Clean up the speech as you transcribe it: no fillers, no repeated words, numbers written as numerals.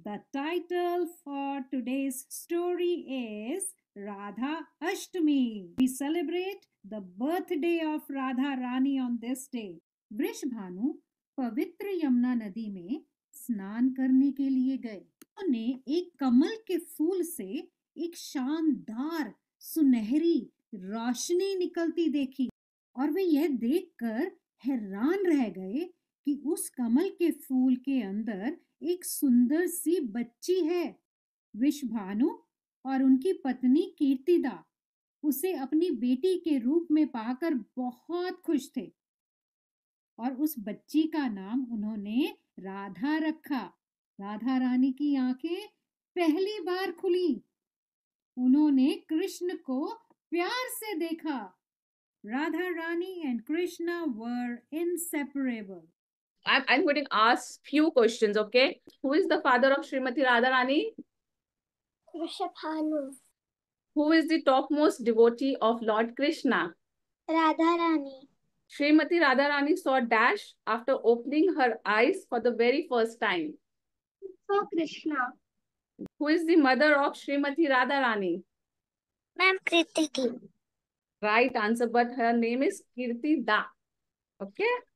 The title for today's story is Radhashtami. We celebrate the birthday of Radha Rani on this day. Vrishabhanu पवित्र यमुना नदी में स्नान करने के लिए गए। उन्होंने एक कमल के फूल से एक शानदार सुनहरी रोशनी निकलती देखी और वे यह देखकर हैरान रह गए कि उस कमल के फूल के अंदर एक सुंदर सी बच्ची है। वृषभानु और उनकी पत्नी कीर्तिदा उसे अपनी बेटी के रूप में पाकर बहुत खुश थे और उस बच्ची का नाम उन्होंने राधा रखा। राधा रानी की आंखें पहली बार खुली। उन्होंने कृष्ण को प्यार से देखा। Radha Rani and Krishna were inseparable. I'm going to ask few questions, okay? Who is the father of Srimati Radharani? Vrishabhanu. Who is the topmost devotee of Lord Krishna? Radharani. Srimati Radharani saw Dash after opening her eyes for the very first time. So Krishna. Who is the mother of Srimati Radharani? Ma'am Kritiki. Right answer, but her name is Kirti Da. Okay?